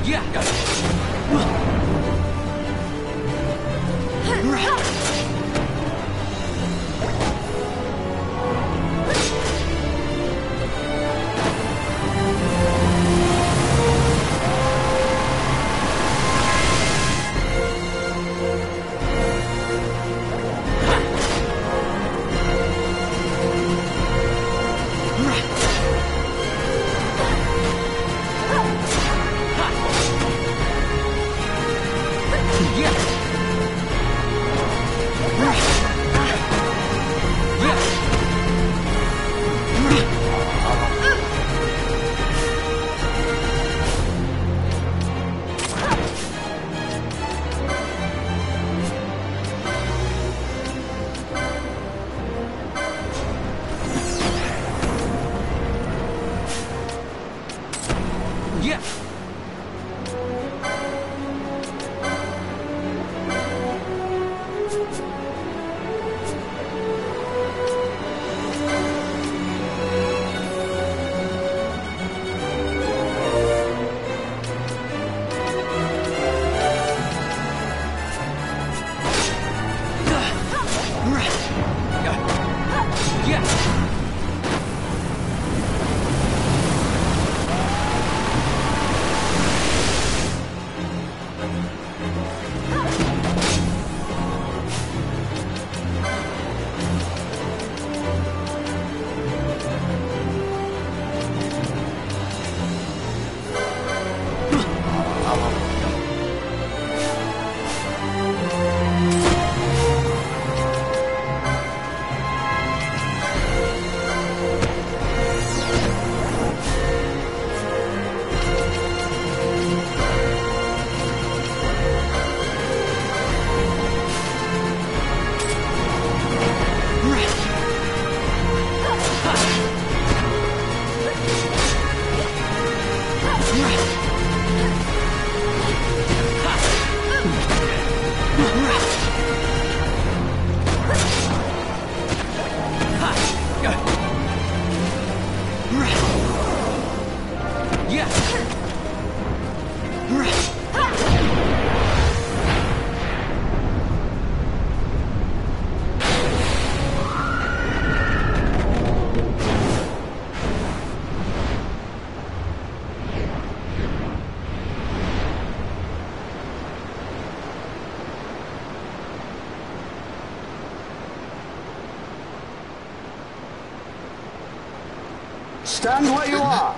Stand where you are!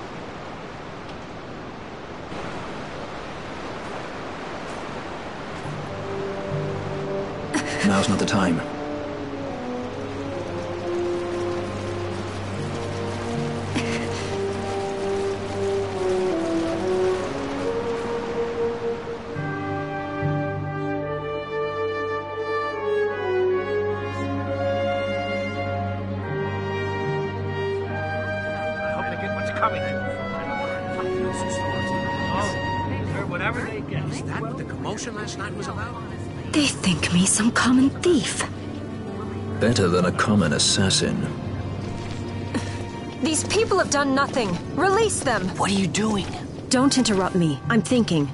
Now's not the time. They think me some common thief. Better than a common assassin. These people have done nothing. Release them! What are you doing? Don't interrupt me. I'm thinking.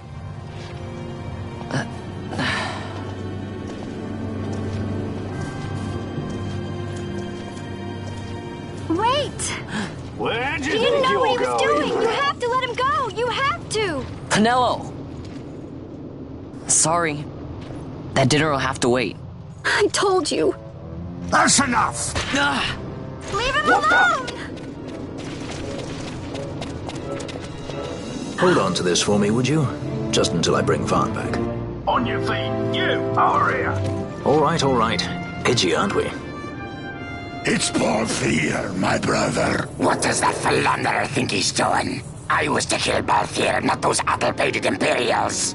Wait! Where do He you didn't think know what he you're was going? doing! You have to let him go! You have to! Pinello! Sorry. That dinner will have to wait. I told you. That's enough! Ah! Leave him alone! Hold on to this for me, would you? Just until I bring Vaughn back. On your feet, you, over here. All right. Edgy, aren't we? It's Balthier, my brother. What does that philanderer think he's doing? I was to kill Balthier, not those addle-pated Imperials.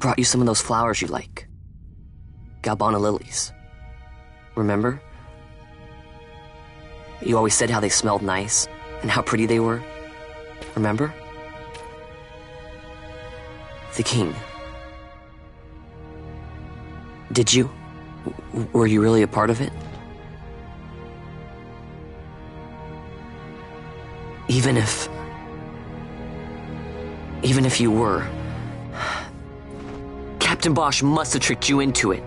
brought you some of those flowers you like. Galbana lilies. Remember? You always said how they smelled nice and how pretty they were. Remember? The king. Did you? Were you really a part of it? Even if you were, Captain Bosch must have tricked you into it.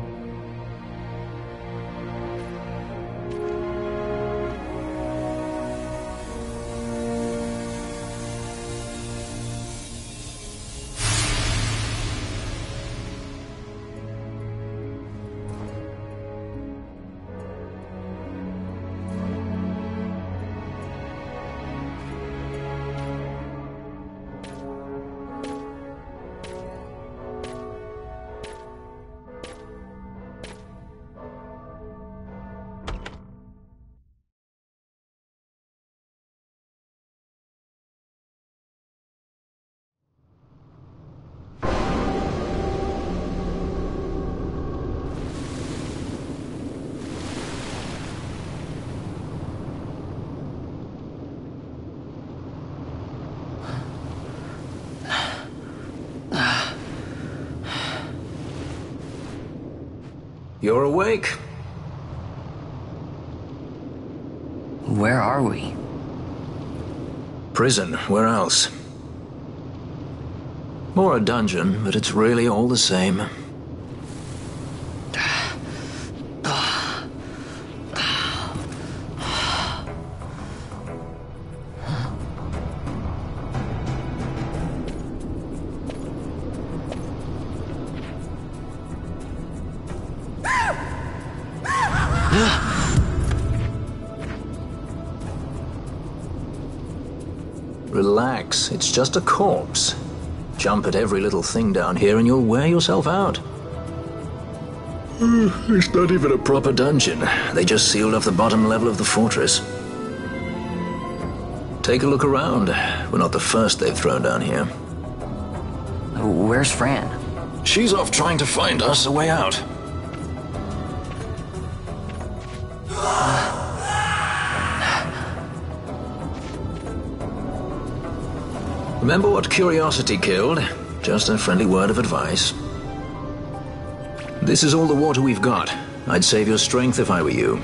You're awake. Where are we? Prison, where else? Or a dungeon, but it's really all the same. Relax, it's just a corpse. Jump at every little thing down here and you'll wear yourself out. It's not even a proper dungeon. They just sealed off the bottom level of the fortress. Take a look around. We're not the first they've thrown down here. Where's Fran? She's off trying to find us a way out. Remember what curiosity killed? Just a friendly word of advice. This is all the water we've got. I'd save your strength if I were you.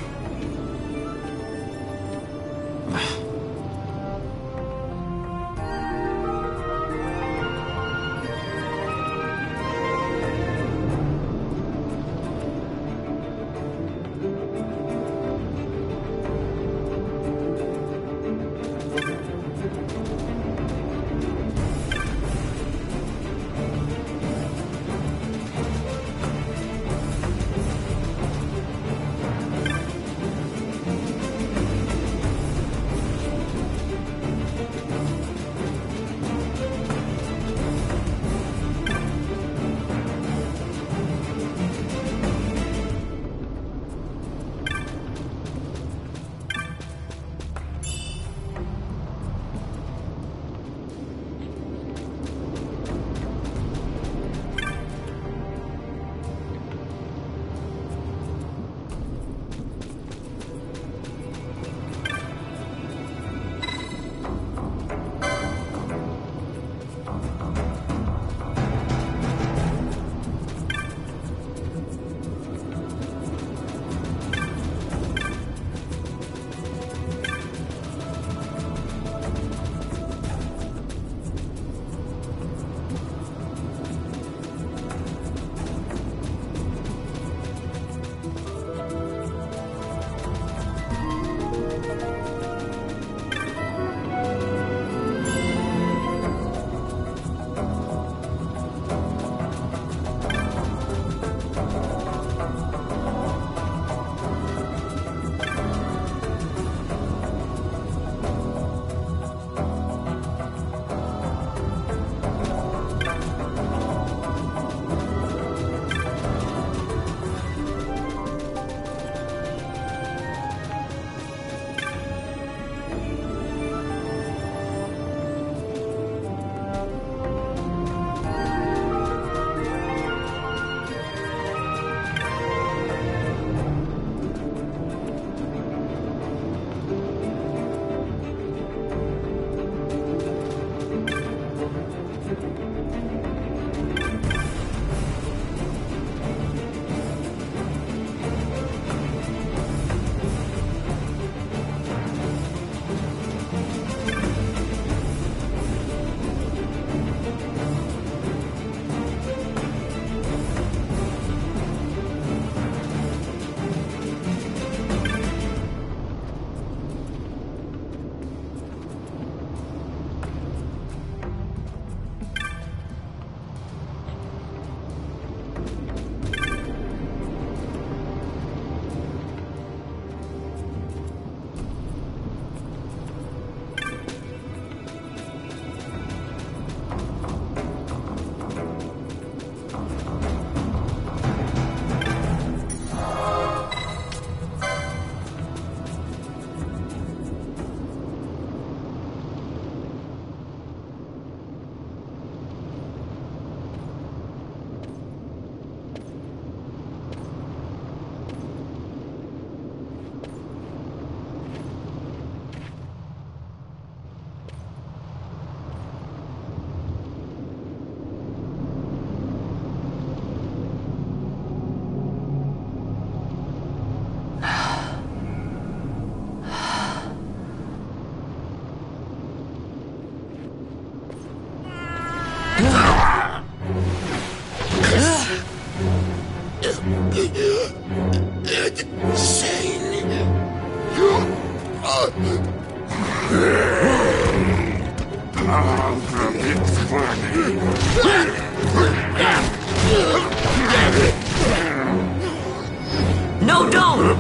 No, don't!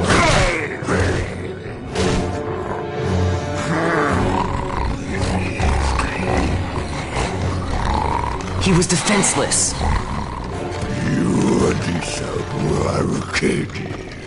He was defenseless. You deserve kid.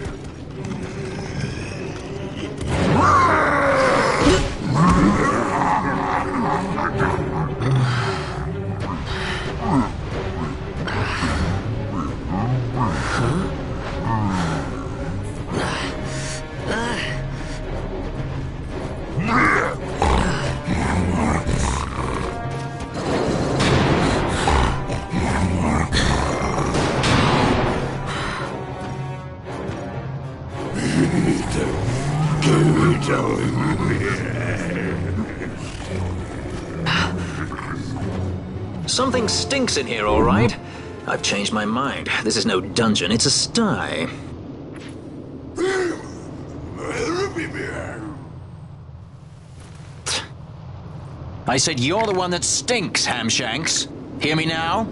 Something stinks in here, all right? I've changed my mind. This is no dungeon, it's a sty. I said you're the one that stinks, Hamshanks. Hear me now?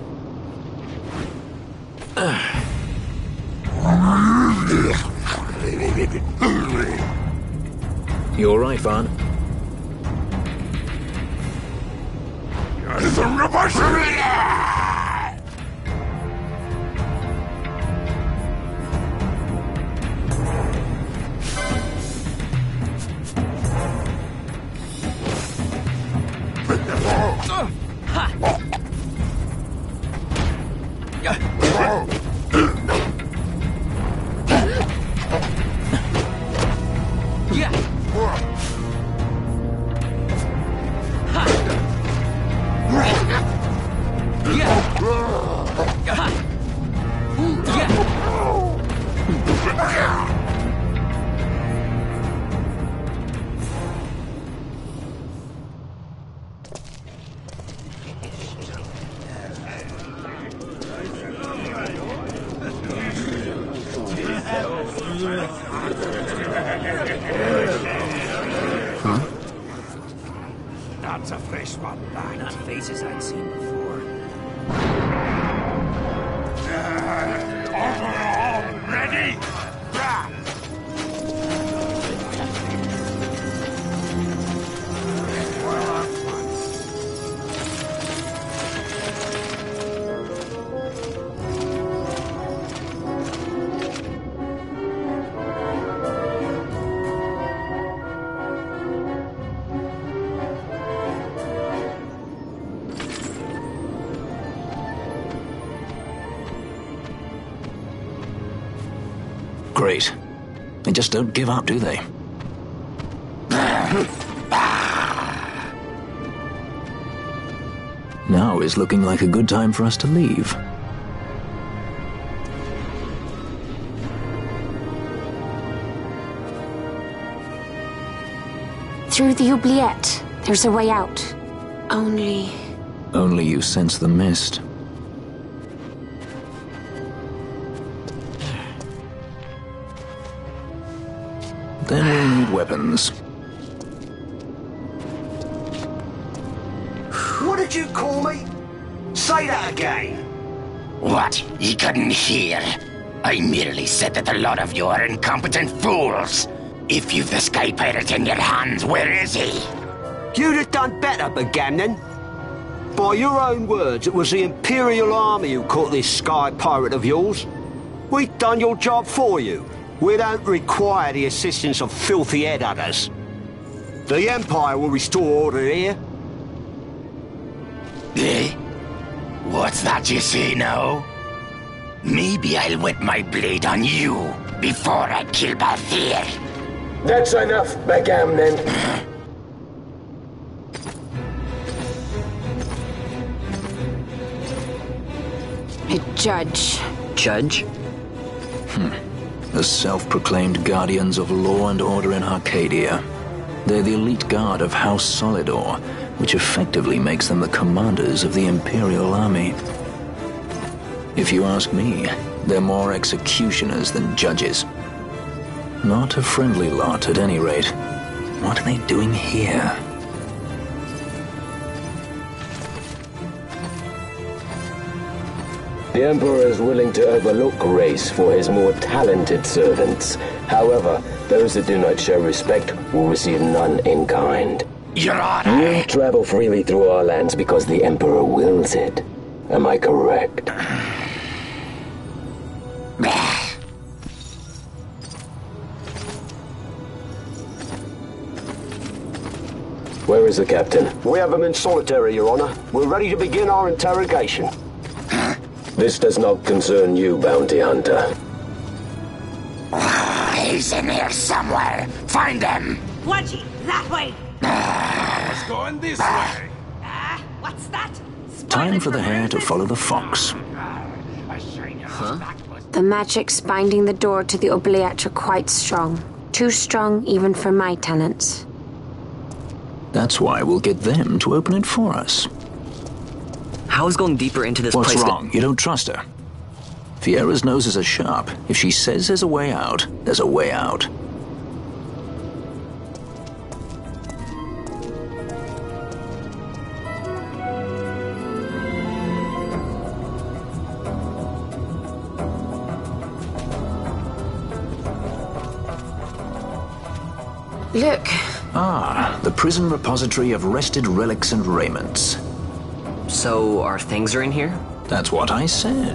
You all right, Vaughn? That's a fresh one, that. Not faces I'd seen before. Ready? Great. They just don't give up, do they? Now is looking like a good time for us to leave. Through the oubliette. There's a way out. Only you sense the mist. Then we'll need weapons. What did you call me? Say that again. What? You couldn't hear? I merely said that a lot of you are incompetent fools. If you've the Sky Pirate in your hands, where is he? You'd have done better, Bagamnon. By your own words, it was the Imperial Army who caught this Sky Pirate of yours. We've done your job for you. We don't require the assistance of filthy headhunters. The Empire will restore order here. Eh? What's that you say now? Maybe I'll wet my blade on you before I kill Balthier. That's enough, Bagamnon. a judge. Judge? The self-proclaimed guardians of law and order in Arcadia. They're the elite guard of House Solidor, which effectively makes them the commanders of the Imperial Army. If you ask me, they're more executioners than judges. Not a friendly lot, at any rate. What are they doing here? The Emperor is willing to overlook race for his more talented servants. However, those that do not show respect will receive none in kind. Your Honor! You travel freely through our lands because the Emperor wills it. Am I correct? Where is the captain? We have him in solitary, Your Honor. We're ready to begin our interrogation. This does not concern you, bounty hunter. He's in here somewhere. Find him! Wedgie, that way! It's going this way. What's that? Time for the hare to follow the fox. The magics binding the door to the oubliette are quite strong. Too strong even for my talents. That's why we'll get them to open it for us. How is going deeper into this What's place? wrong? You don't trust her? Fiera's noses are sharp. If she says there's a way out, there's a way out. Look. Ah, the prison repository of wrested relics and raiments. So, our things are in here? That's what I said.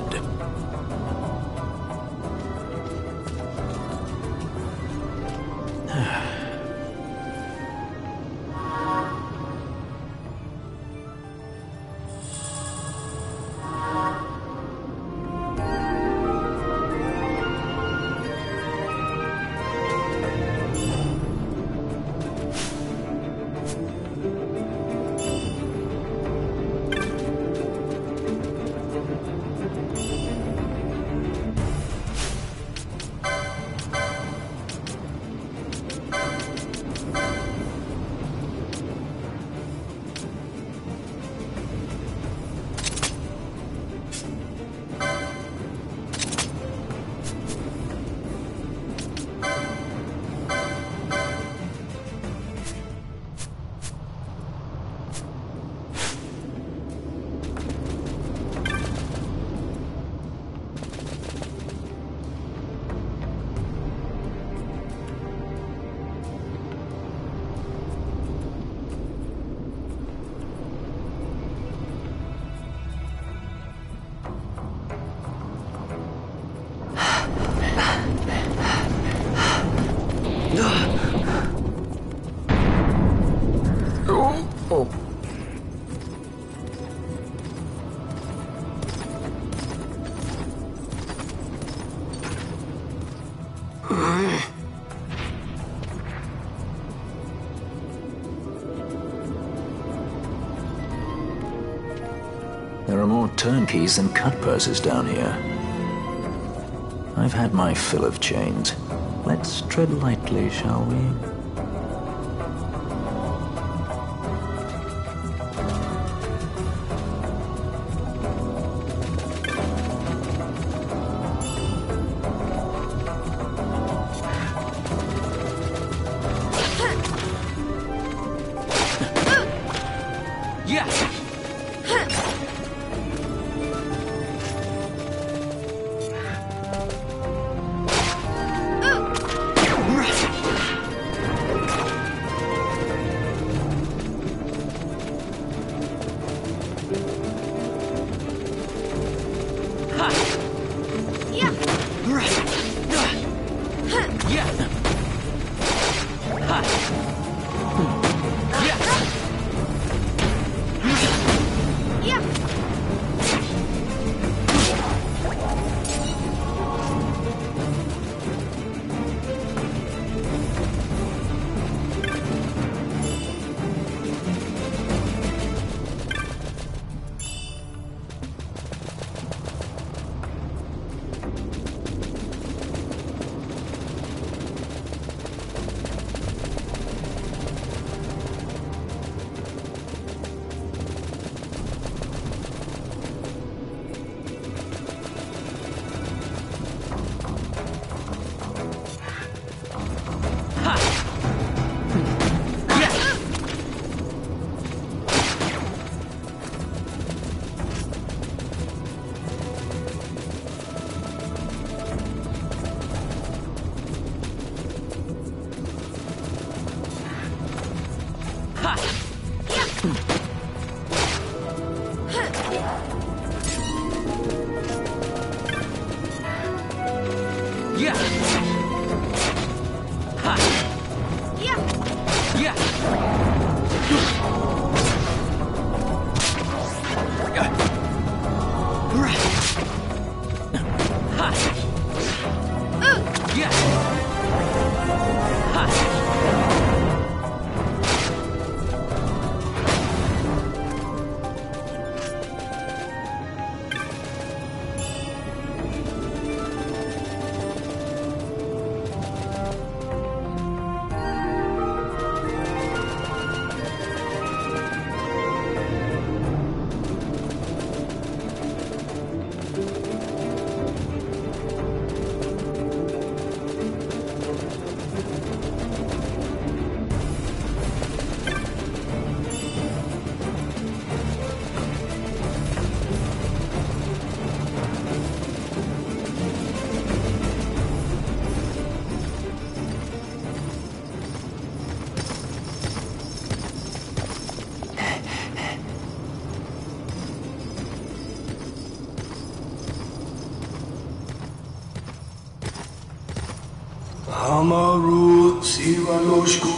There are more turnkeys than cut purses down here. I've had my fill of chains. Let's tread lightly, shall we? Amaru Sivanoshku.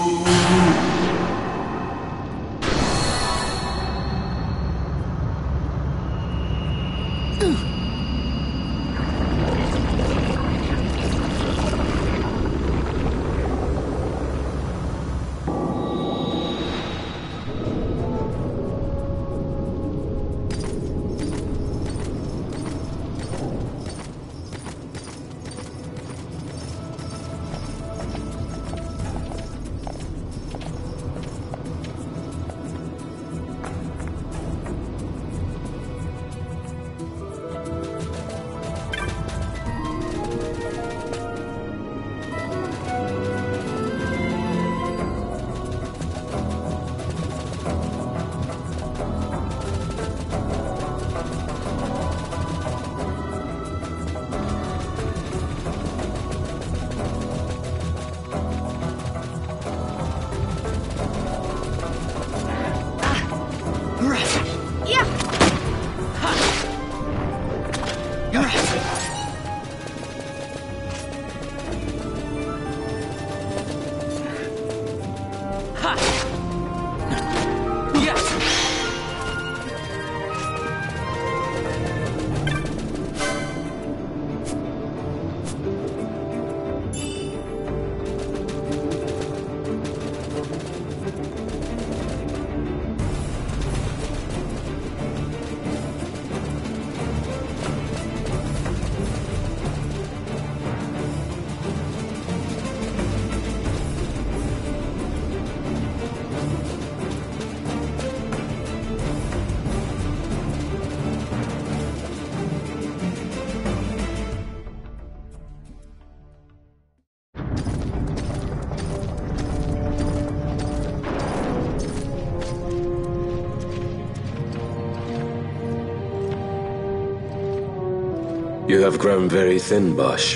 You have grown very thin, Bosch.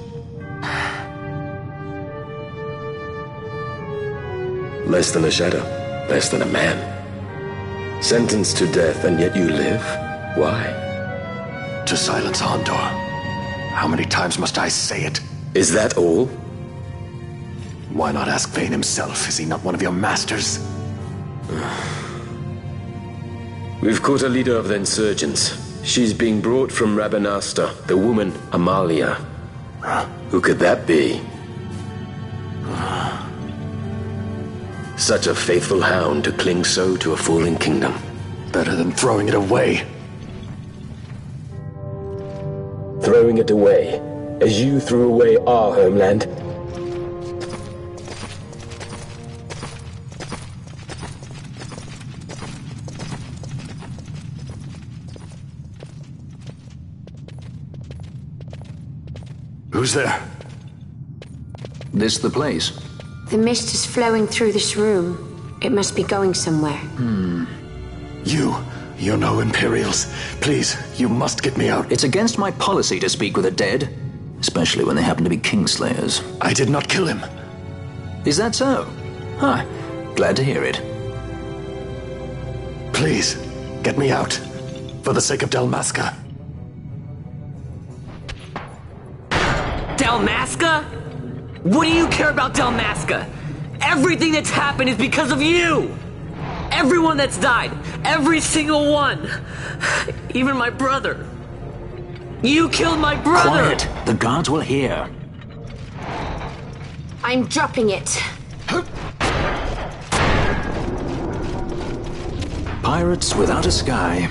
Less than a shadow, less than a man. Sentenced to death, and yet you live? Why? To silence Hondor. How many times must I say it? Is that all? Why not ask Vane himself? Is he not one of your masters? We've caught a leader of the insurgents. She's being brought from Rabanasta, the woman Amalia. Who could that be? Such a faithful hound to cling so to a fallen kingdom. Better than throwing it away. Throwing it away, as you threw away our homeland? Who's there? This the place? The mist is flowing through this room. It must be going somewhere. You're no Imperials. Please, you must get me out. It's against my policy to speak with the dead, especially when they happen to be Kingslayers. I did not kill him. Is that so? Huh. Glad to hear it. Please, get me out. For the sake of Dalmasca. Dalmasca? What do you care about Dalmasca? Everything that's happened is because of you! Everyone that's died, every single one! Even my brother. You killed my brother! Quiet! The guards will hear. I'm dropping it. Pirates without a sky.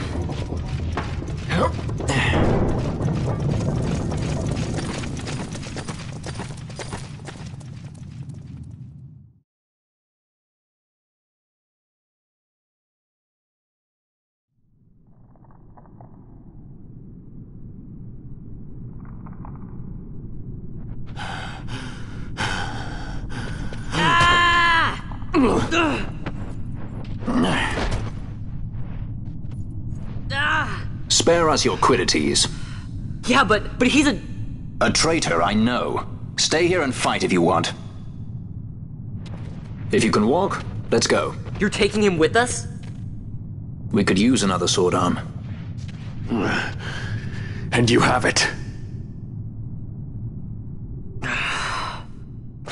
Spare us your quiddities. Yeah, but he's a... A traitor, I know. Stay here and fight if you want. If you can walk, let's go. You're taking him with us? We could use another sword arm. And you have it.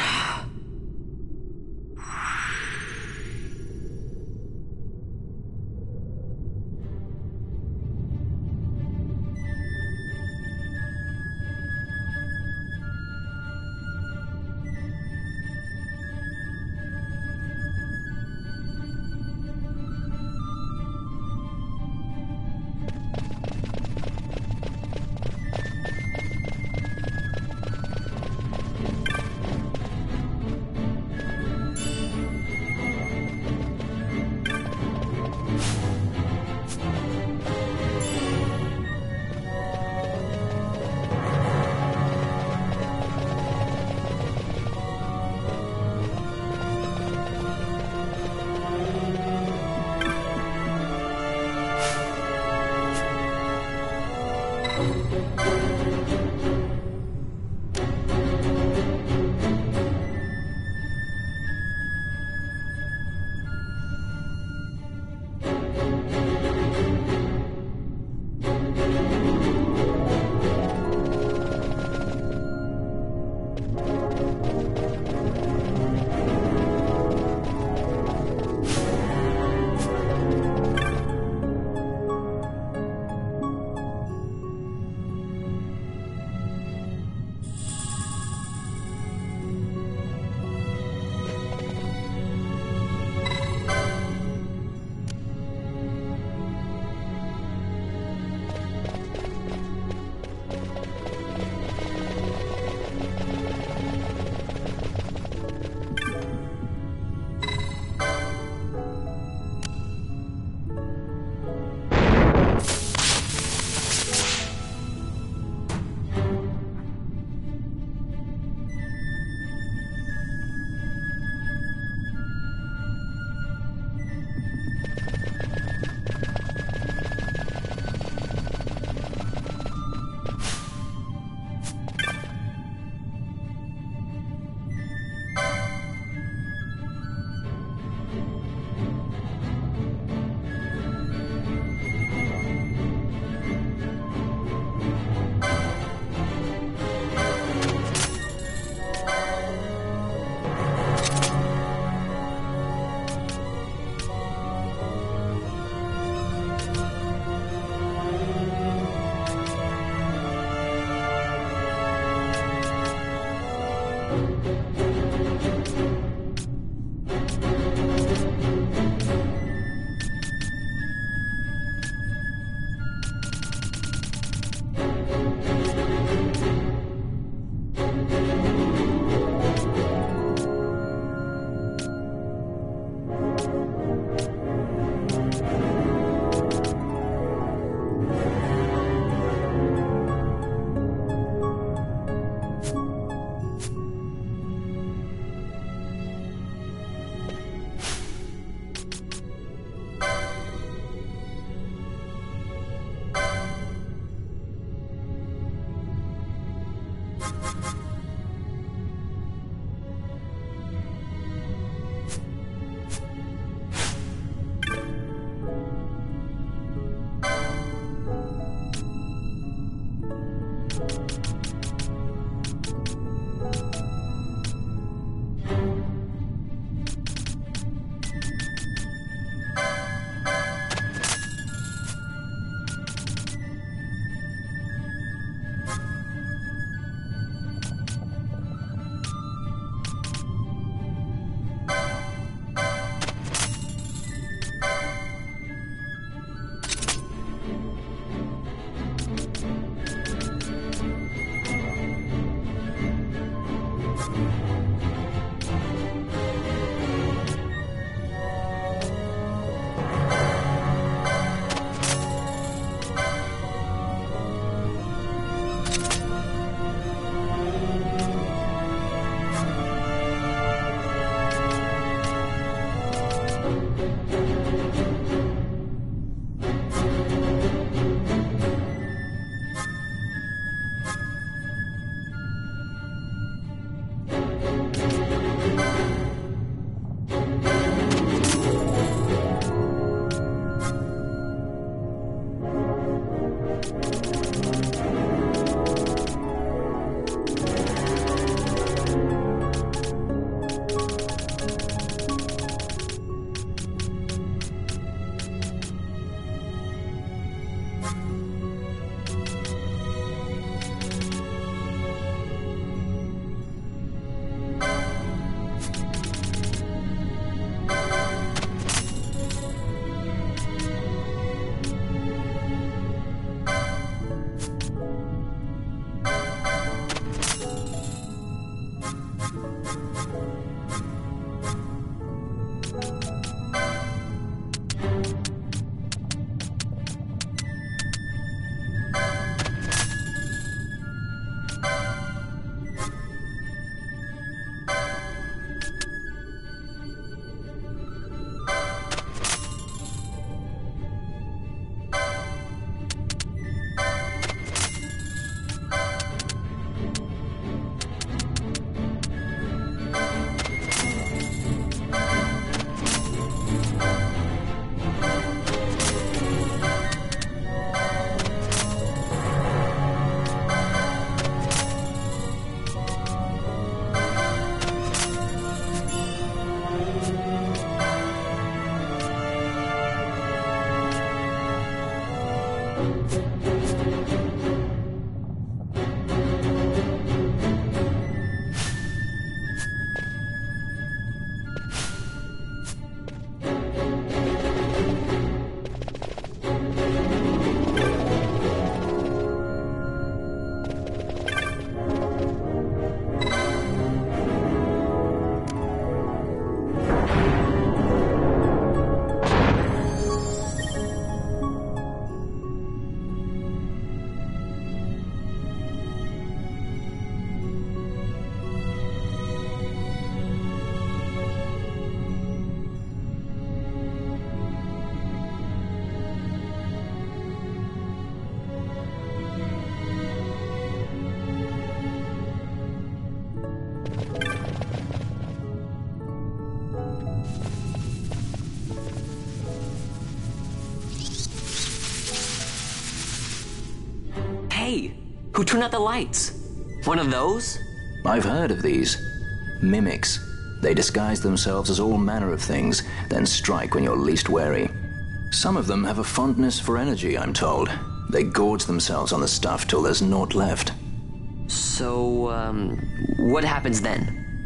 Hey, who turned out the lights? One of those? I've heard of these. Mimics. They disguise themselves as all manner of things, then strike when you're least wary. Some of them have a fondness for energy, I'm told. They gorge themselves on the stuff till there's naught left. So, what happens then?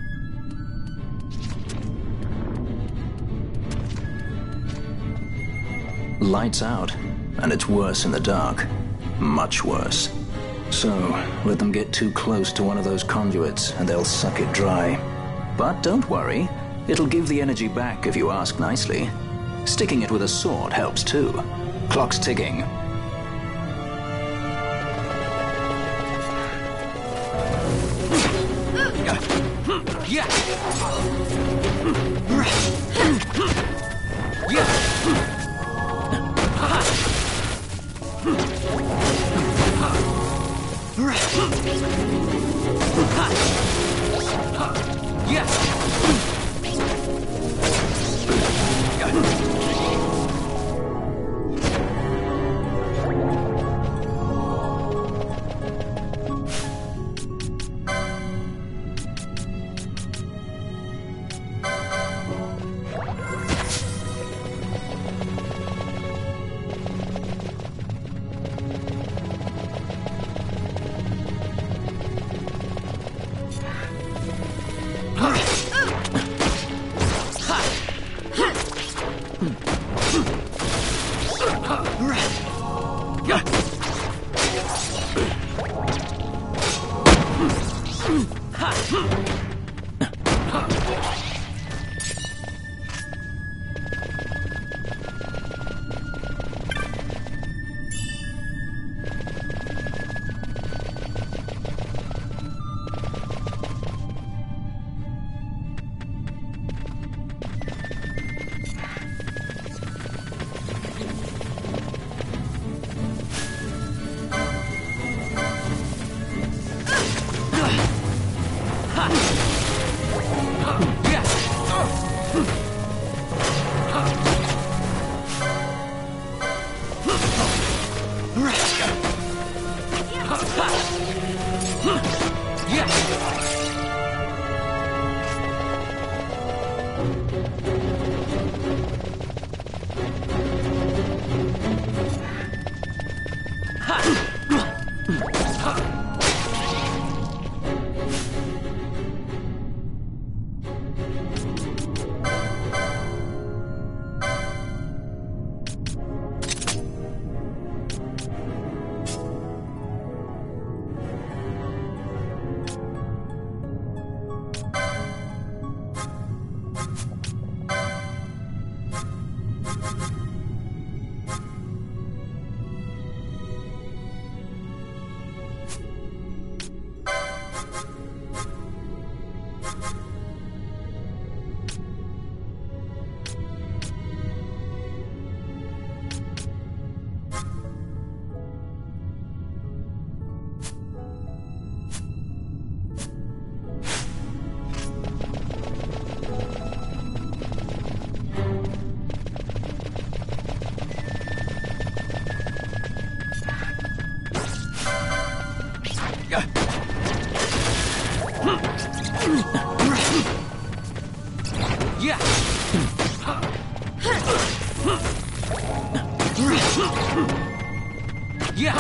Lights out, and it's worse in the dark. Much worse. So, let them get too close to one of those conduits, and they'll suck it dry. But don't worry, it'll give the energy back if you ask nicely. Sticking it with a sword helps too. Clock's ticking. Yeah.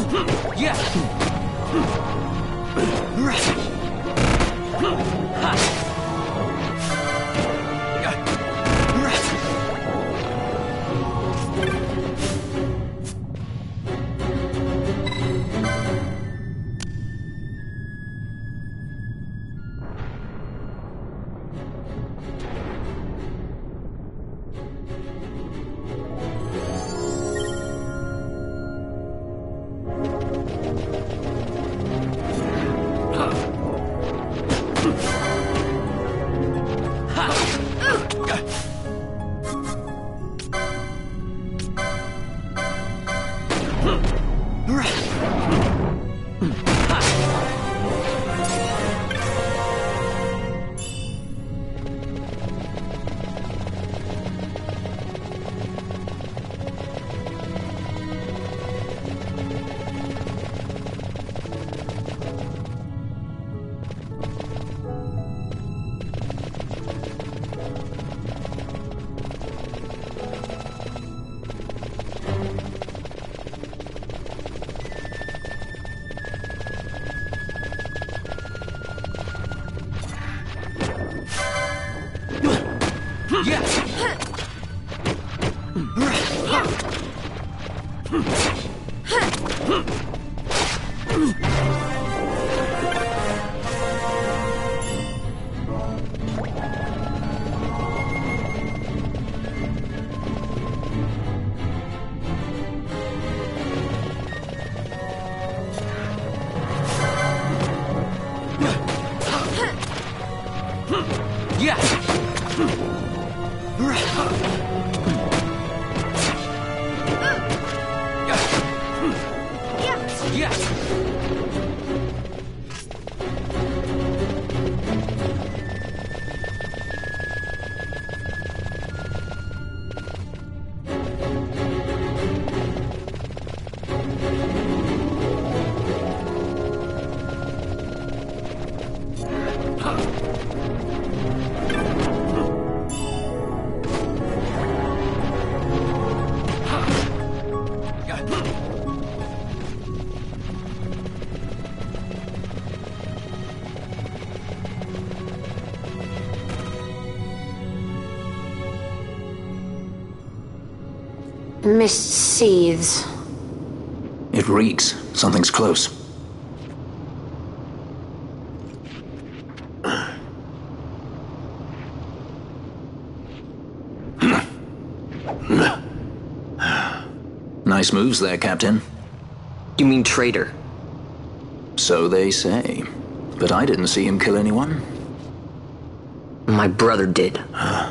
Mist seethes. It reeks. Something's close. Nice moves there, Captain. You mean traitor? So they say. But I didn't see him kill anyone. My brother did.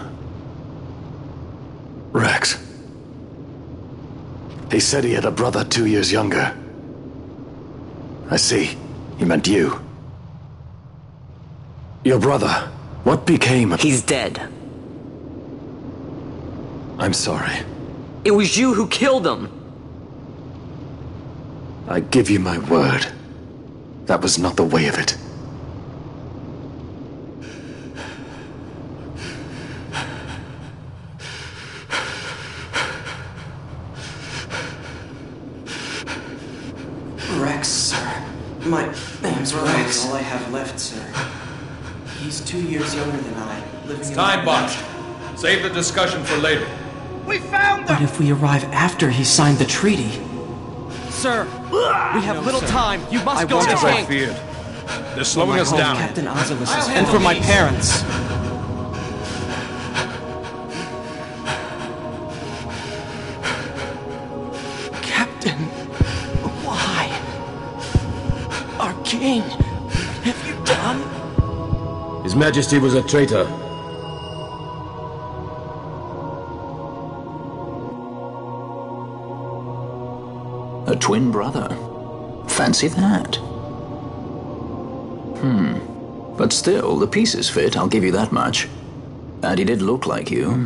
Rex. He said he had a brother 2 years younger. I see. He meant you. Your brother. What became of... He's dead. I'm sorry. It was you who killed him. I give you my word. That was not the way of it. Rex, sir. My name's Rex. All I have left, sir. He's 2 years younger than I. Living Time box. Save the discussion for later. We found them! But if we arrive after he signed the treaty... Sir, we have little time. You must go to the As I tank. feared. They're slowing us down. Captain Ozilis and for my parents. Captain, why? Our king, have you done? His Majesty was a traitor. A twin brother. Fancy that. But still, the pieces fit, I'll give you that much. And he did look like you.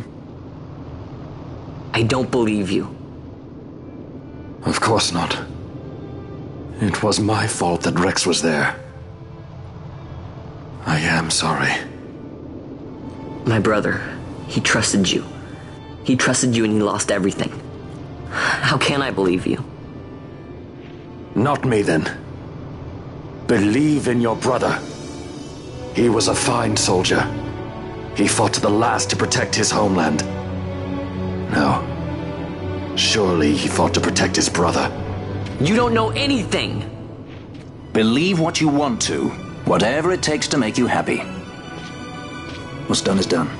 I don't believe you. Of course not. It was my fault that Rex was there. I am sorry. My brother, he trusted you. He trusted you and he lost everything. How can I believe you? Not me, then. Believe in your brother. He was a fine soldier. He fought to the last to protect his homeland. No. Surely he fought to protect his brother. You don't know anything! Believe what you want to. Whatever it takes to make you happy. What's done is done.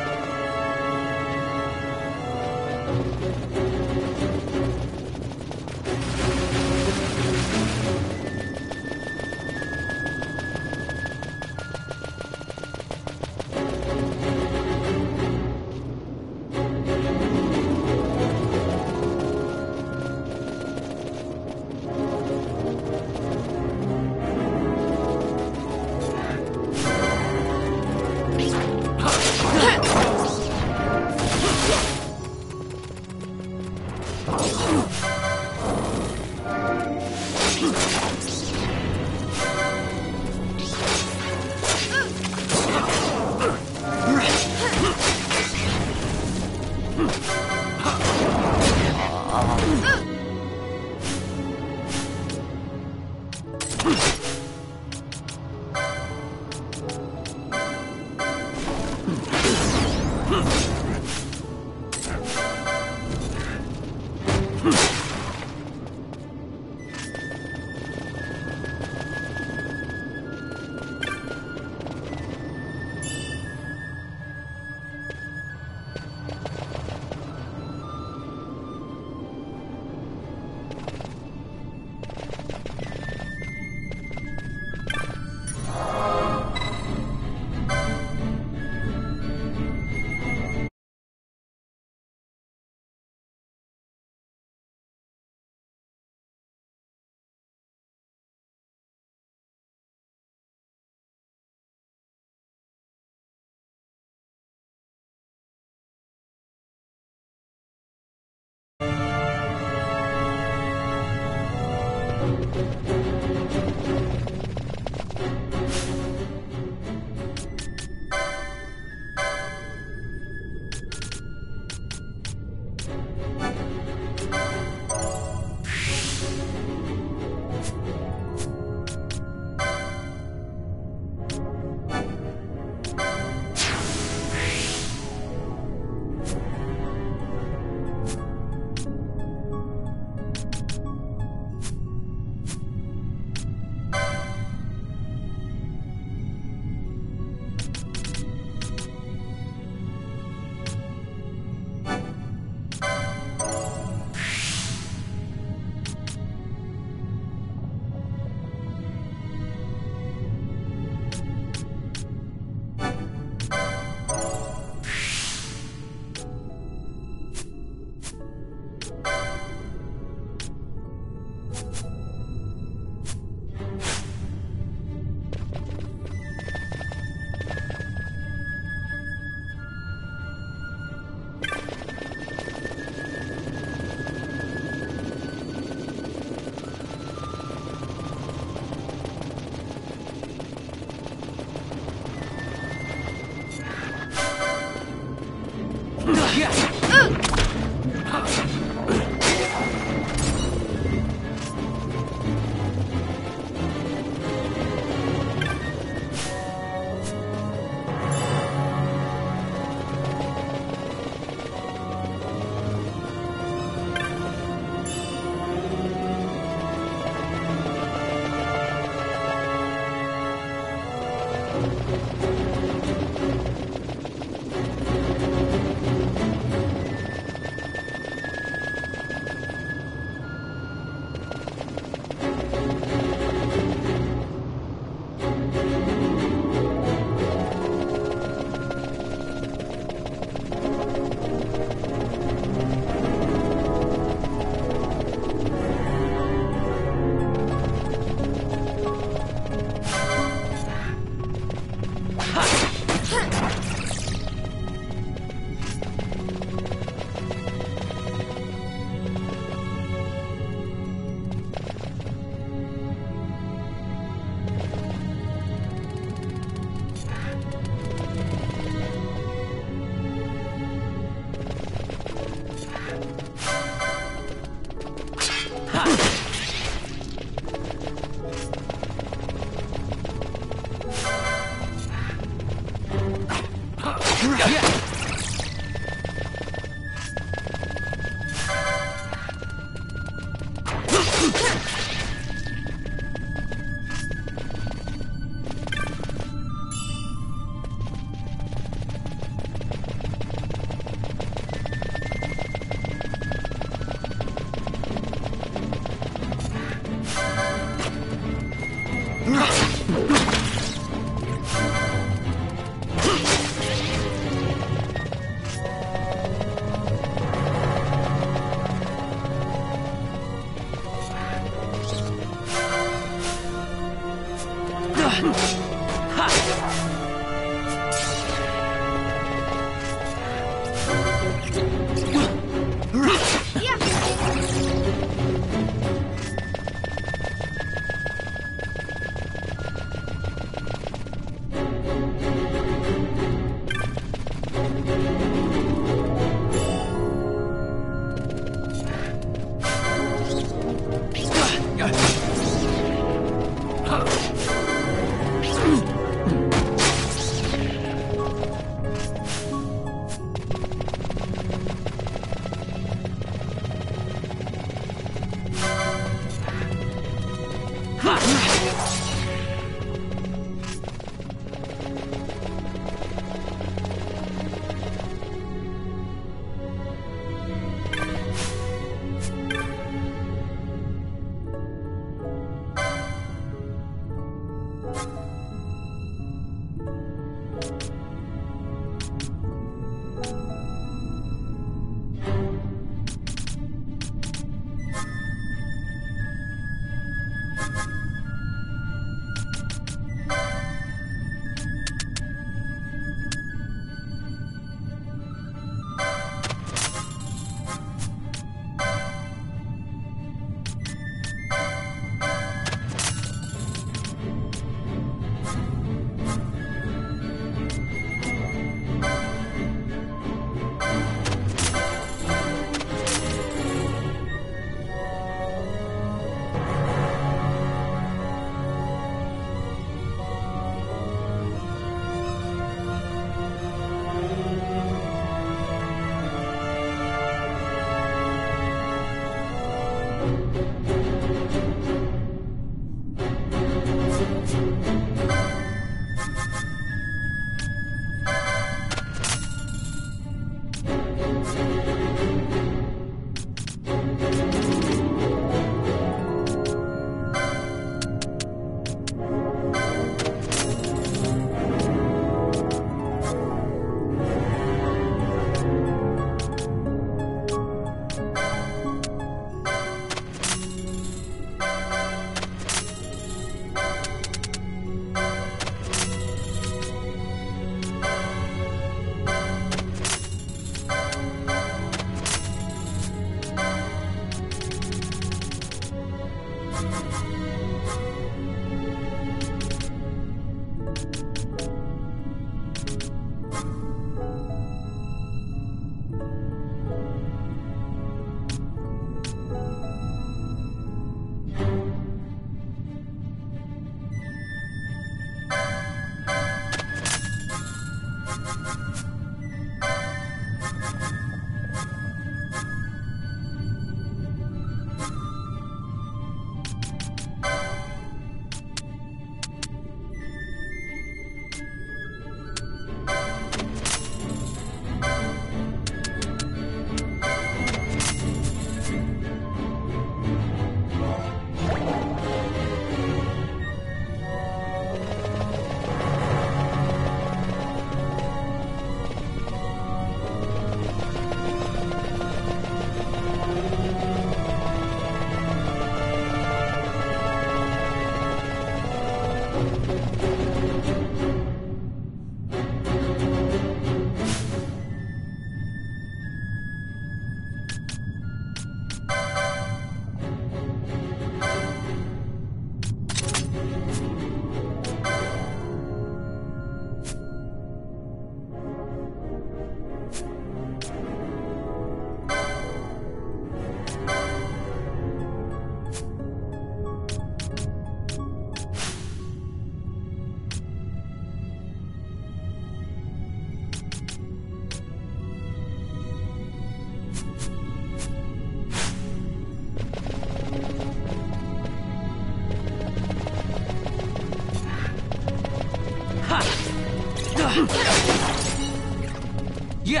Yeah.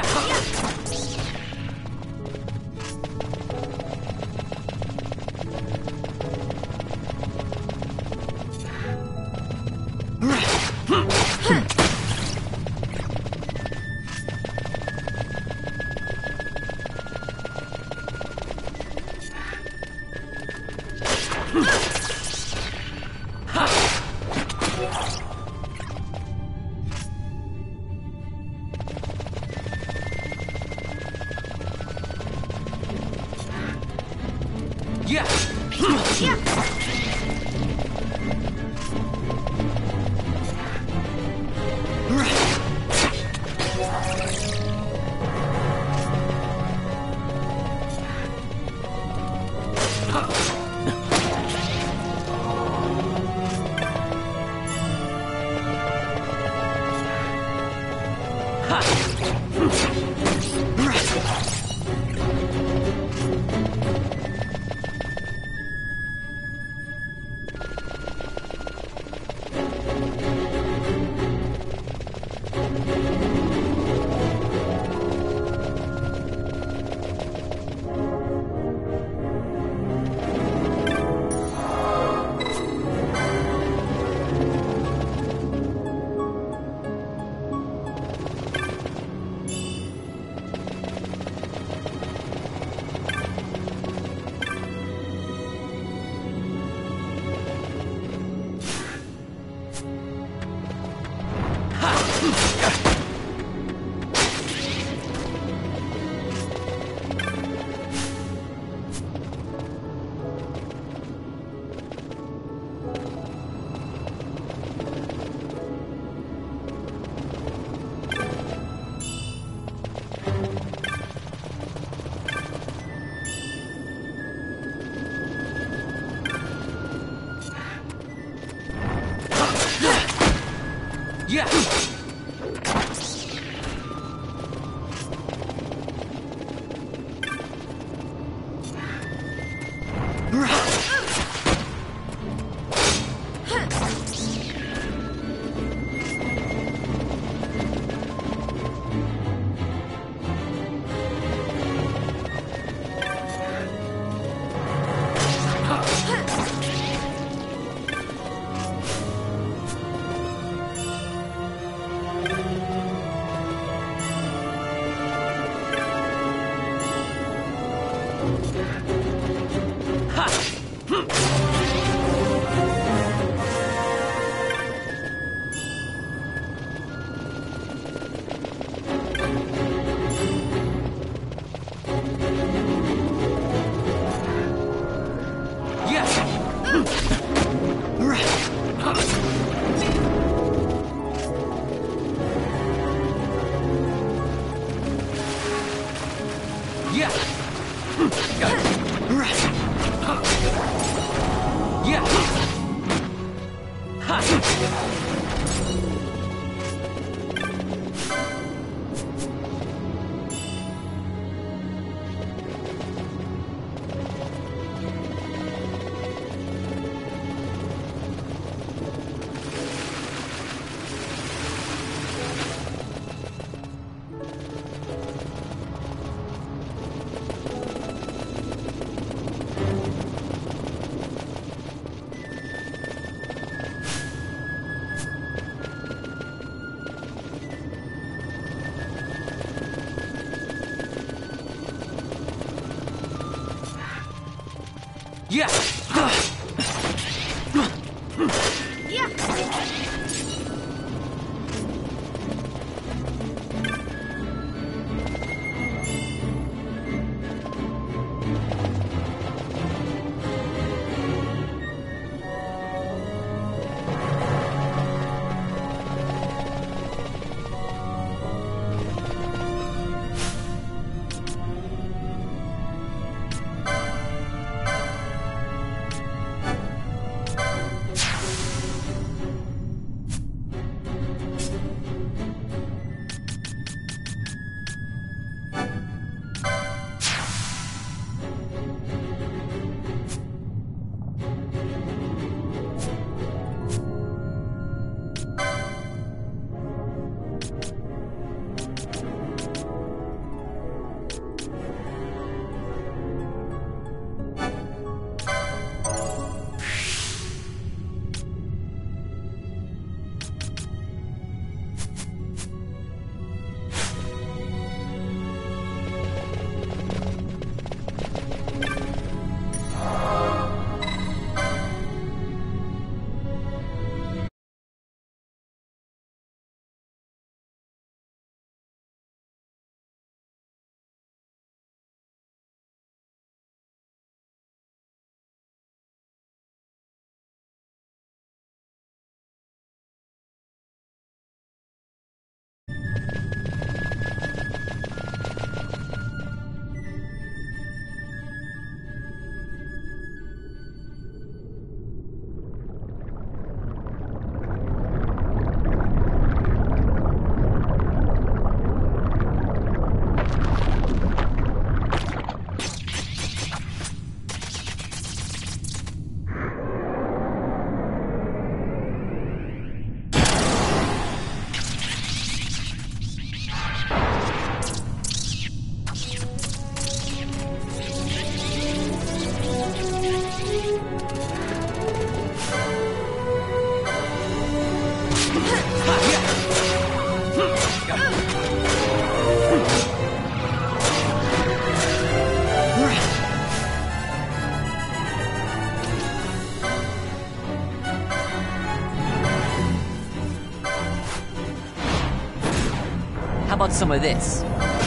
How about some of this?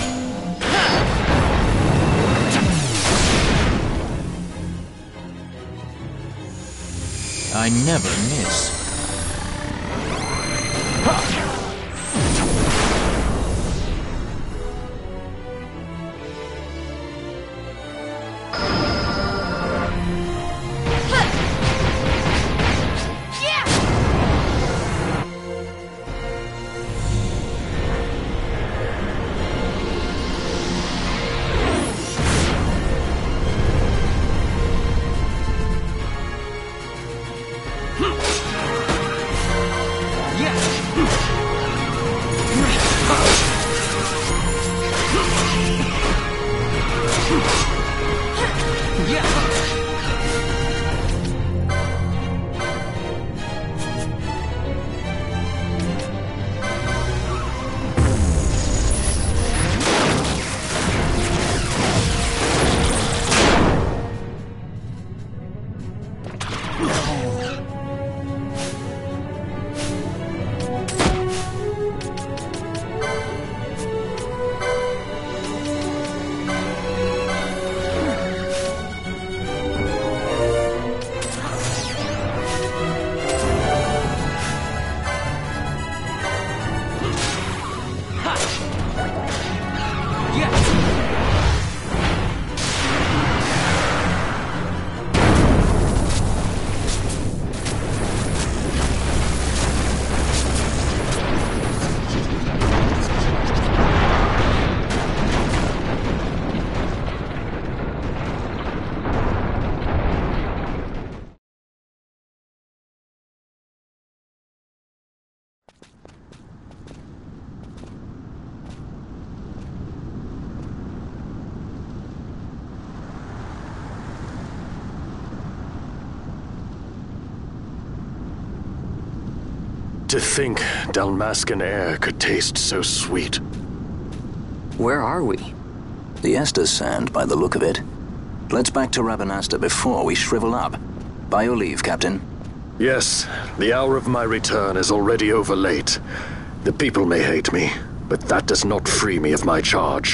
I never miss. To think Dalmascan air could taste so sweet. Where are we? The Estes Sand, by the look of it. Let's back to Rabanasta before we shrivel up. By your leave, Captain. Yes, the hour of my return is already over late. The people may hate me, but that does not free me of my charge.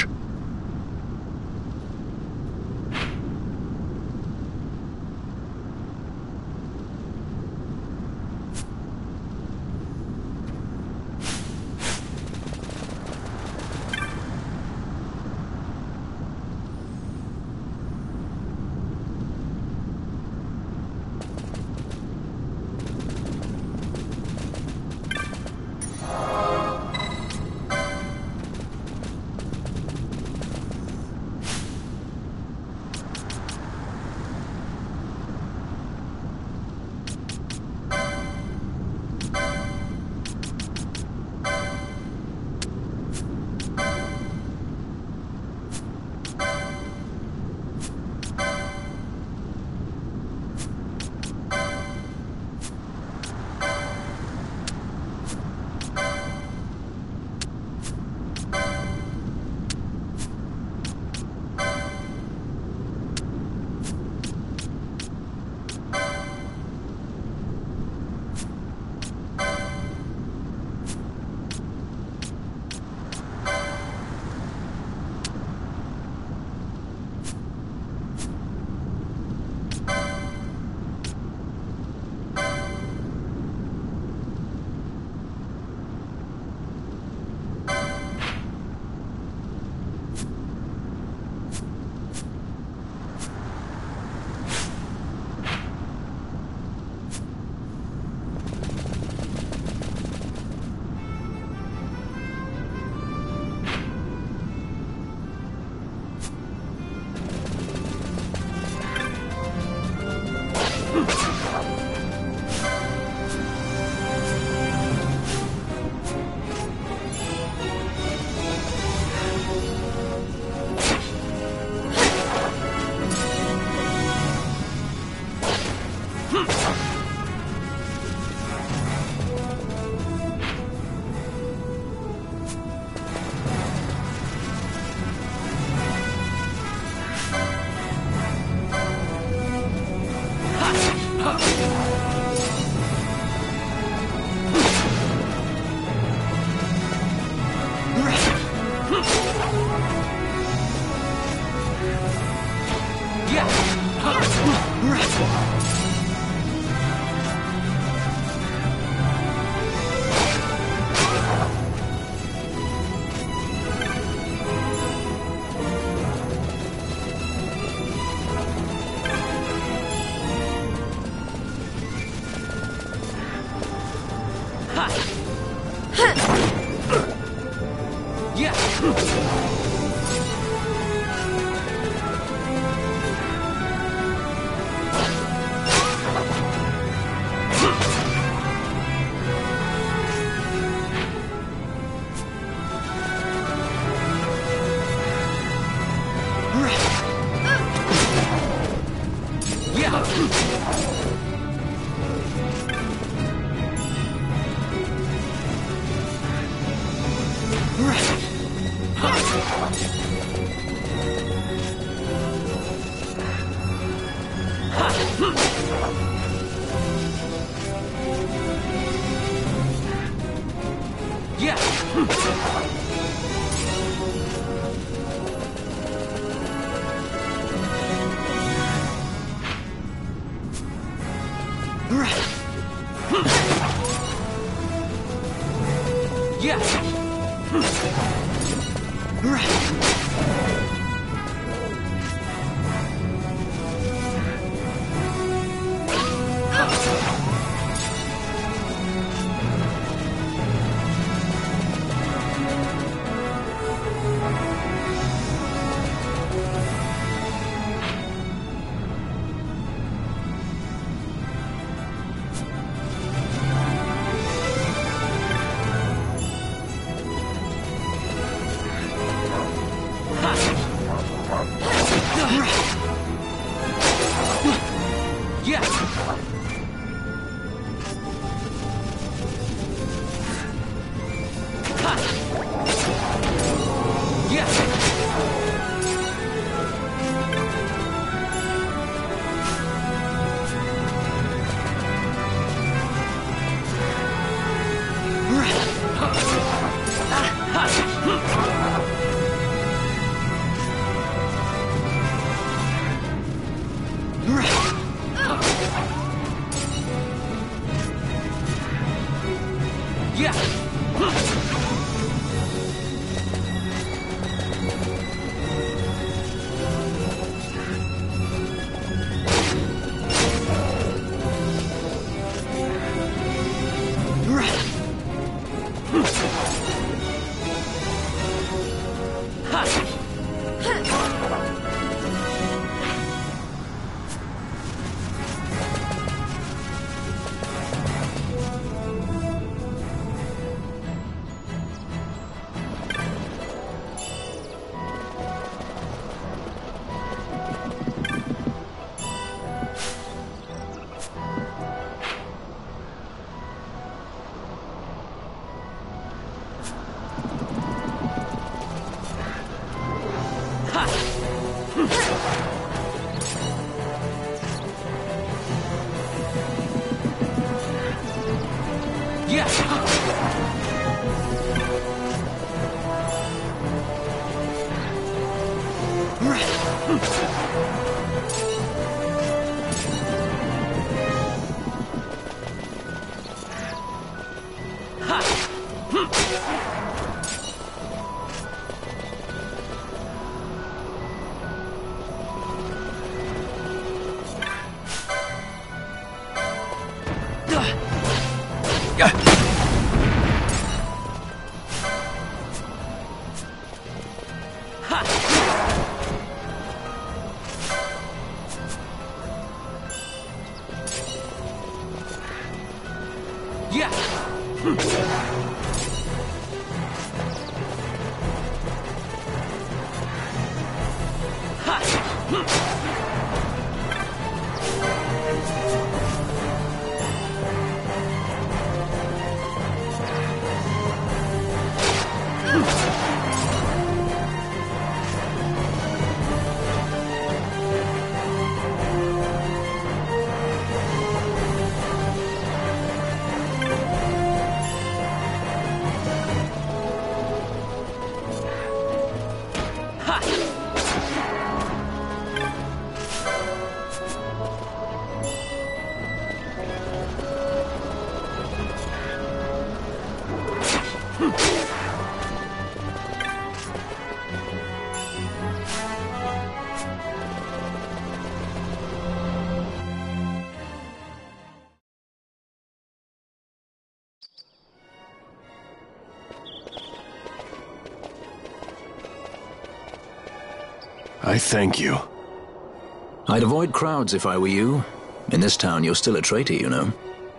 I thank you. I'd avoid crowds if I were you. In this town, you're still a traitor, you know.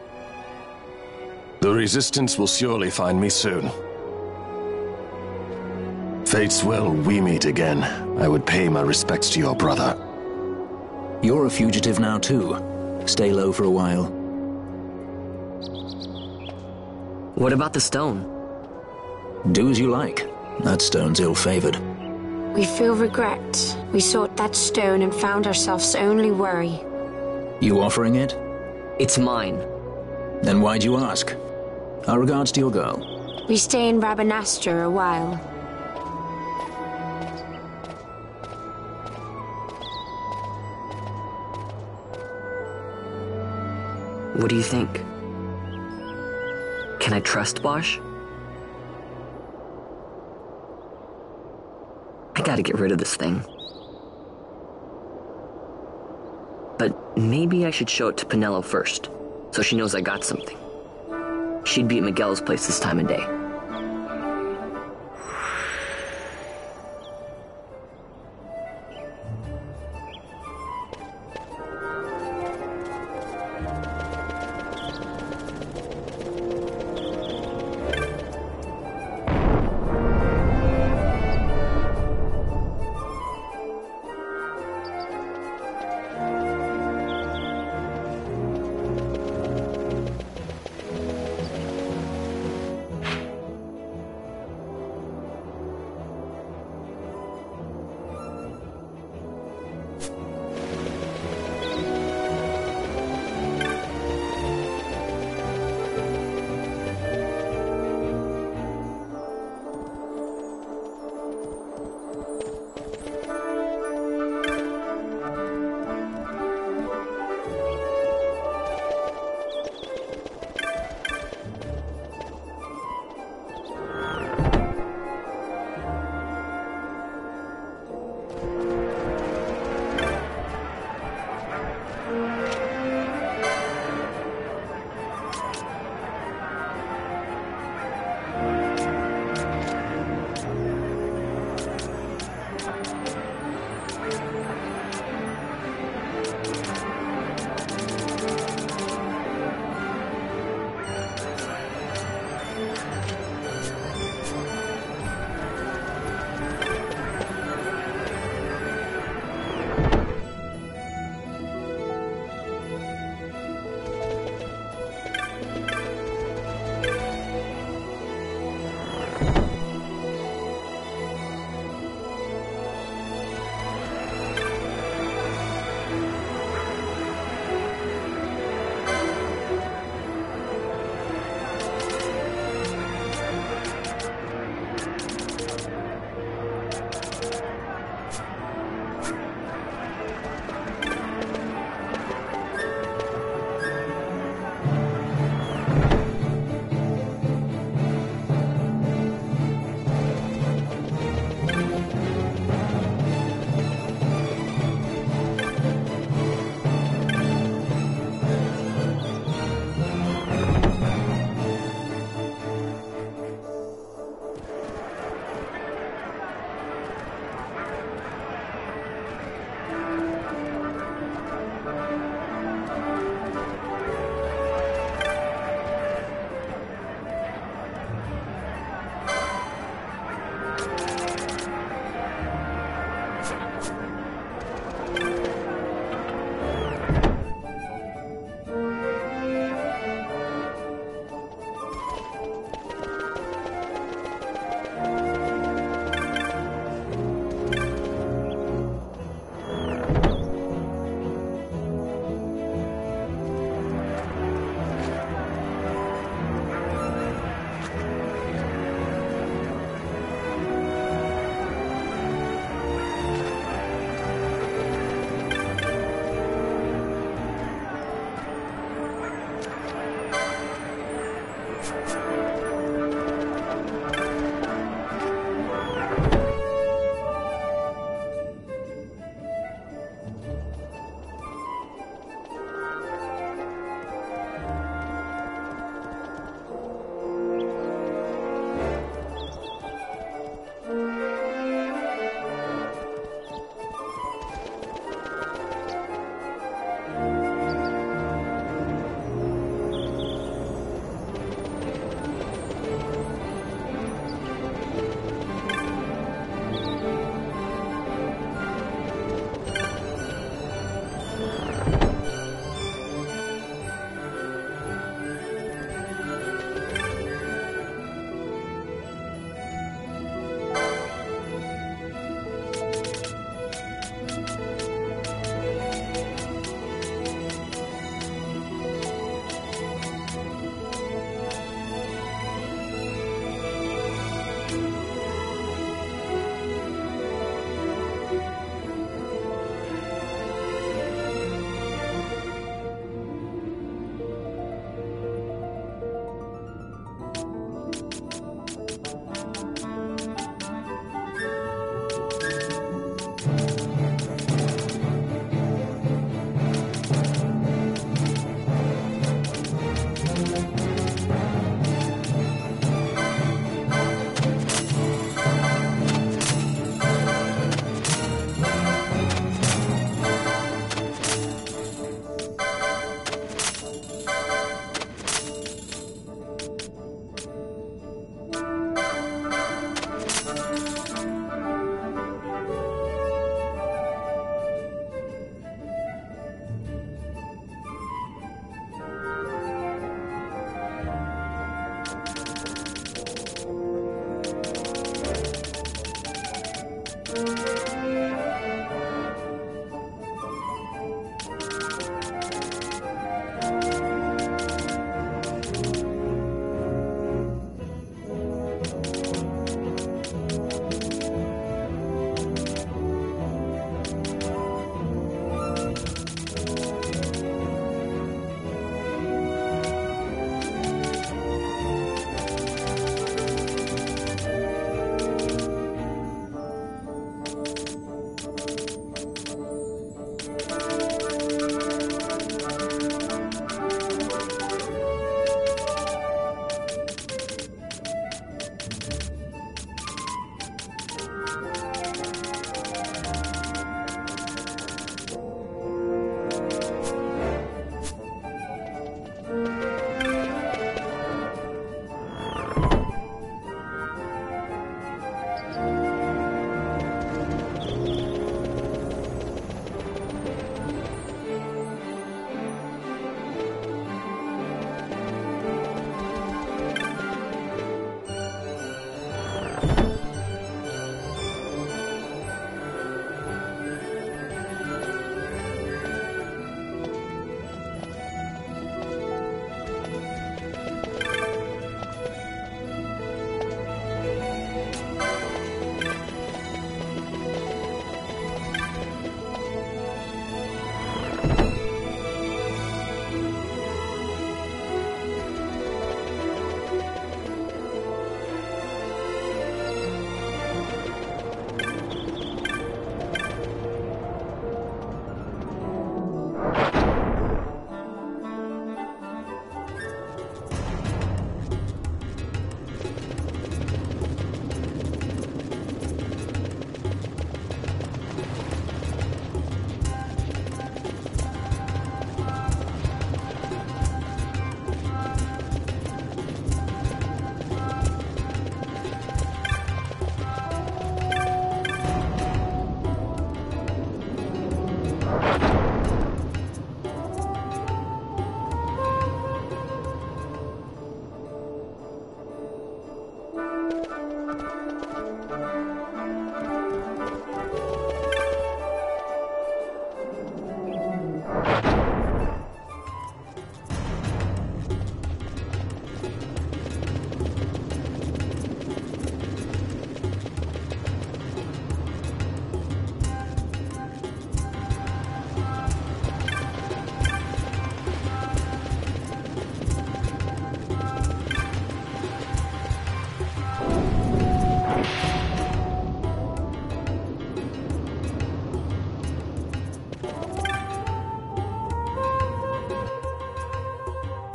The Resistance will surely find me soon. Fate's will, we meet again. I would pay my respects to your brother. You're a fugitive now, too. Stay low for a while. What about the stone? Do as you like. That stone's ill-favored. We feel regret. We sought that stone and found ourselves only worry. You offering it? It's mine. Then why'd you ask? Our regards to your girl. We stay in Rabanastre a while. What do you think? Can I trust Bosch? I gotta get rid of this thing. But maybe I should show it to Pinello first, so she knows I got something. She'd be at Miguel's place this time of day.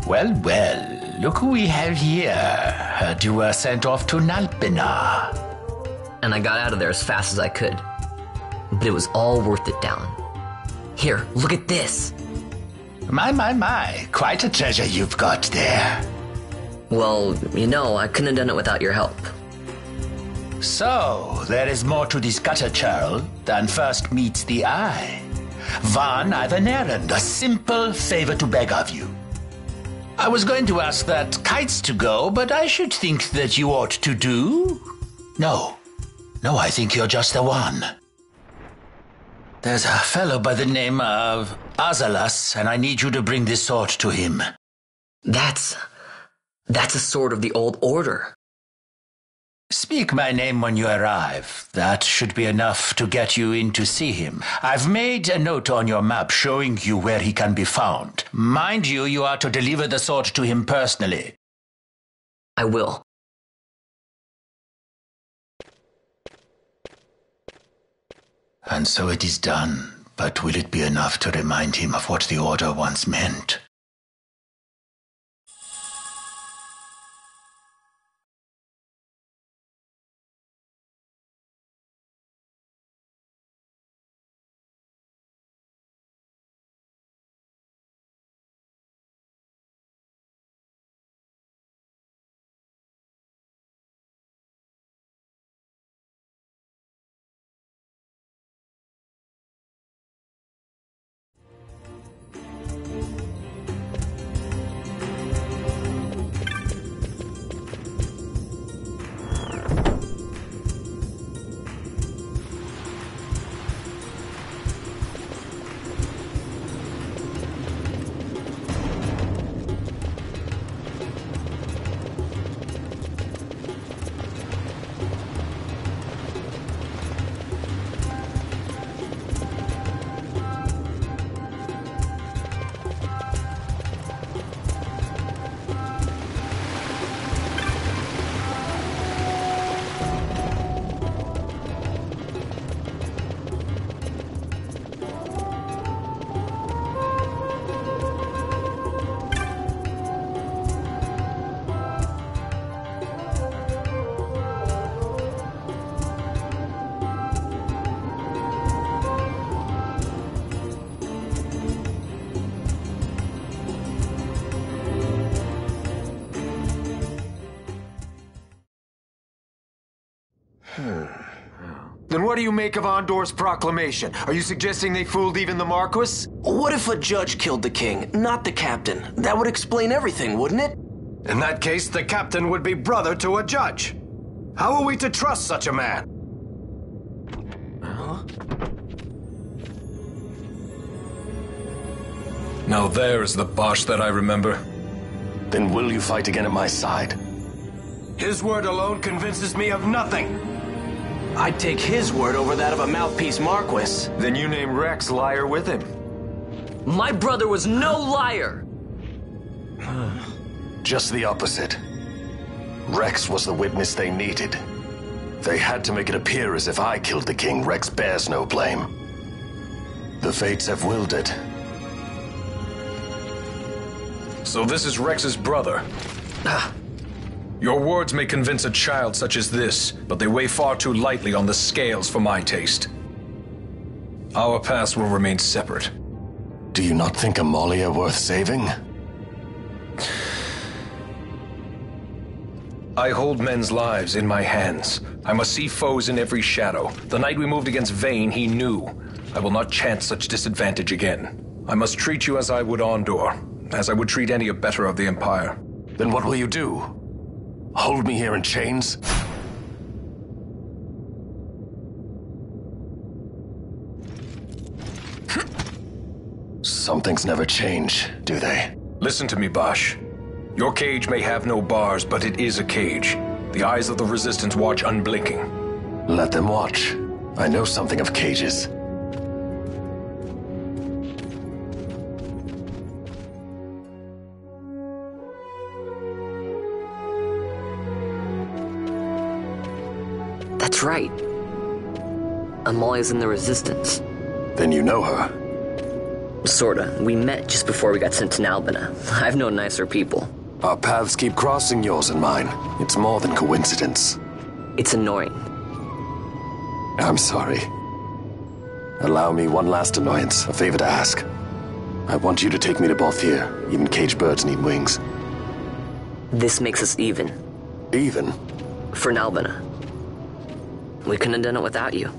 Well, well, look who we have here. Heard you were sent off to Nalpina. And I got out of there as fast as I could. But it was all worth it, Dallin. Here, look at this. My. Quite a treasure you've got there. Well, you know, I couldn't have done it without your help. So, there is more to this gutter churl than first meets the eye. Van, I've an errand, a simple favor to beg of you. I was going to ask that kites to go, but I should think that you ought to do. No, I think you're just the one. There's a fellow by the name of Azalas, and I need you to bring this sword to him. That's a sword of the old order. Speak my name when you arrive. That should be enough to get you in to see him. I've made a note on your map showing you where he can be found. Mind you, you are to deliver the sword to him personally. I will. And so it is done, but will it be enough to remind him of what the Order once meant? Then what do you make of Andor's proclamation? Are you suggesting they fooled even the Marquis? What if a judge killed the king, not the captain? That would explain everything, wouldn't it? In that case, the captain would be brother to a judge. How are we to trust such a man? Now there is the Bosch that I remember. Then will you fight again at my side? His word alone convinces me of nothing. I'd take his word over that of a mouthpiece Marquis. Then you name Rex liar with him. My brother was no liar! Just the opposite. Rex was the witness they needed. They had to make it appear as if I killed the king. Rex bears no blame. The fates have willed it. So this is Rex's brother. Your words may convince a child such as this, but they weigh far too lightly on the scales for my taste. Our paths will remain separate. Do you not think Amalia worth saving? I hold men's lives in my hands. I must see foes in every shadow. The night we moved against Vane, he knew. I will not chance such disadvantage again. I must treat you as I would Andor, as I would treat any abettor of the Empire. Then what will you do? Hold me here in chains? Some things never change, do they? Listen to me, Bosch. Your cage may have no bars, but it is a cage. The eyes of the Resistance watch unblinking. Let them watch. I know something of cages. That's right. Amalia's in the Resistance. Then you know her. Sorta. We met just before we got sent to Nalbina. I've known nicer people. Our paths keep crossing, yours and mine. It's more than coincidence. It's annoying. I'm sorry. Allow me one last annoyance, a favor to ask. I want you to take me to Balthier. Even caged birds need wings. This makes us even. Even? For Nalbina. We couldn't have done it without you.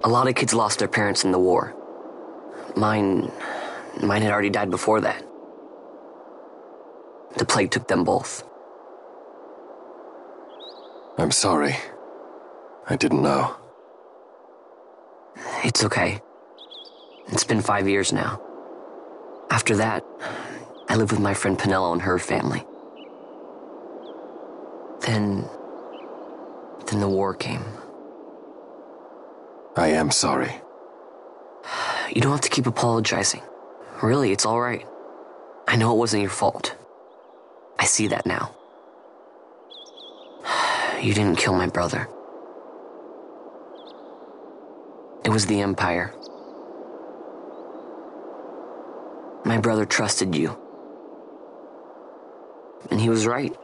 A lot of kids lost their parents in the war. Mine had already died before that. The plague took them both. I'm sorry. I didn't know. It's okay. It's been 5 years now. After that, I lived with my friend Pinello and her family. Then the war came. I am sorry. You don't have to keep apologizing. Really, it's all right. I know it wasn't your fault. I see that now. You didn't kill my brother. It was the Empire. My brother trusted you. And he was right.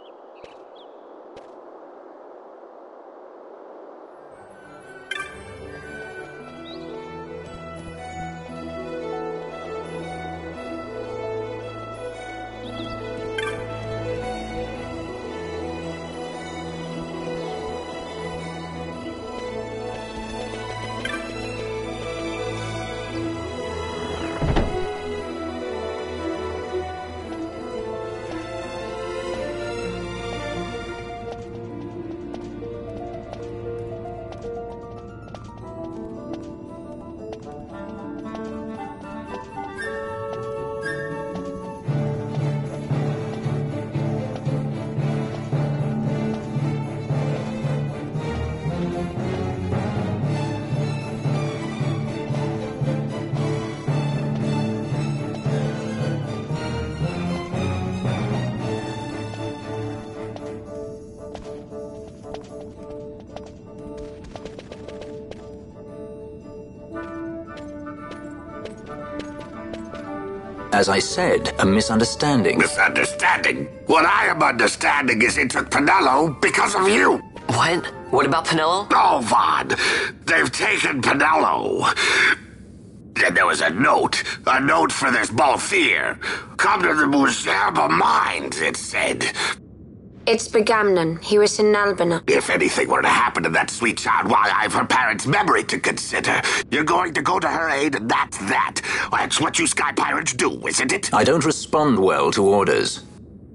As I said, a misunderstanding. Misunderstanding? What I am understanding is it took Pinello because of you. What? What about Pinello? Oh, Vaughn. They've taken Pinello. And there was a note for this Balthier. Come to the Muserba Mines, it said. It's Begamnon. He was in Albina. If anything were to happen to that sweet child, why, I've her parents' memory to consider. You're going to go to her aid, and that's that. That's what you sky pirates do, isn't it? I don't respond well to orders.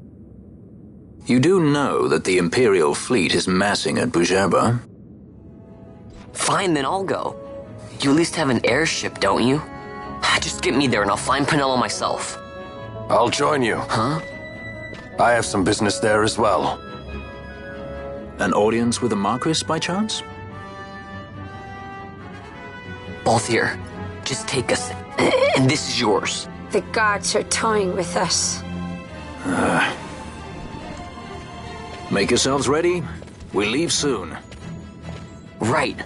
You do know that the Imperial fleet is massing at Bujerba? Fine, then I'll go. You at least have an airship, don't you? Just get me there and I'll find Pinello myself. I'll join you. Huh? I have some business there as well. An audience with the Marquis, by chance? Balthier, just take us, and this is yours. The guards are toying with us. Make yourselves ready. We leave soon. Right.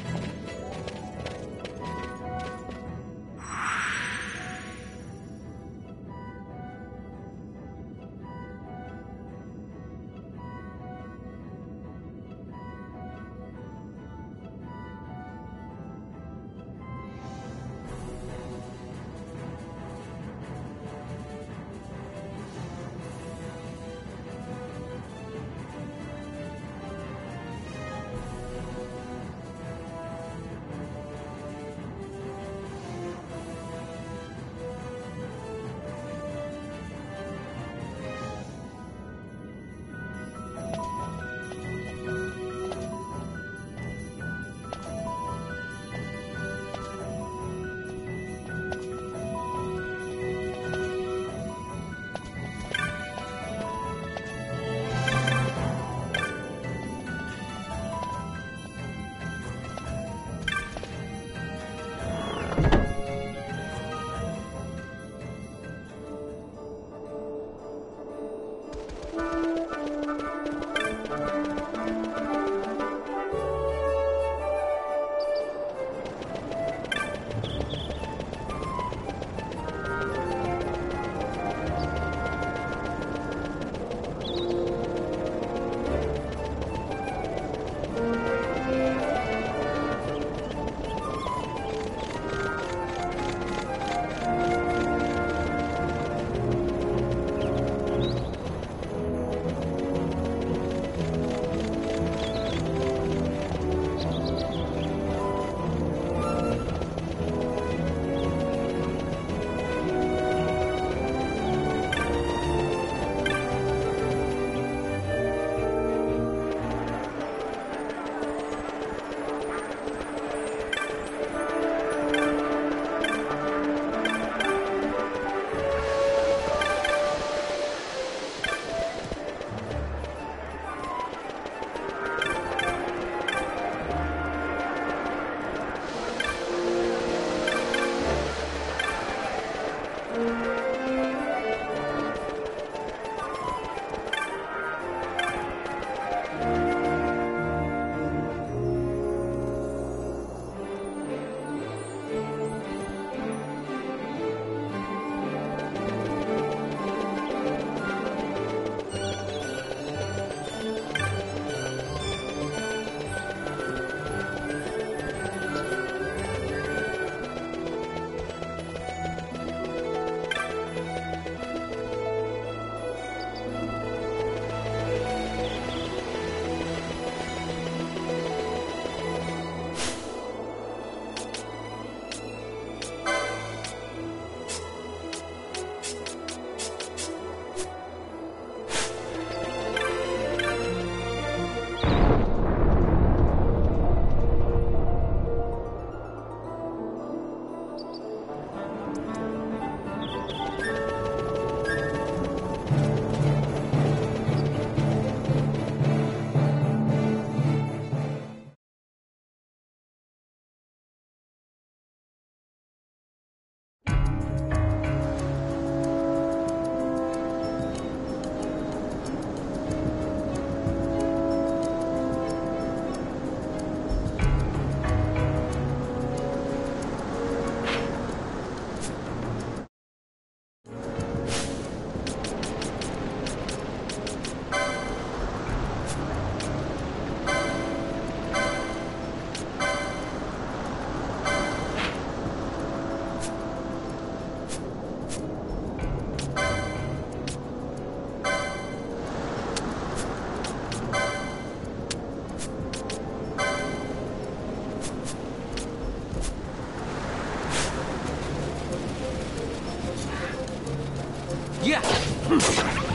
Yeah!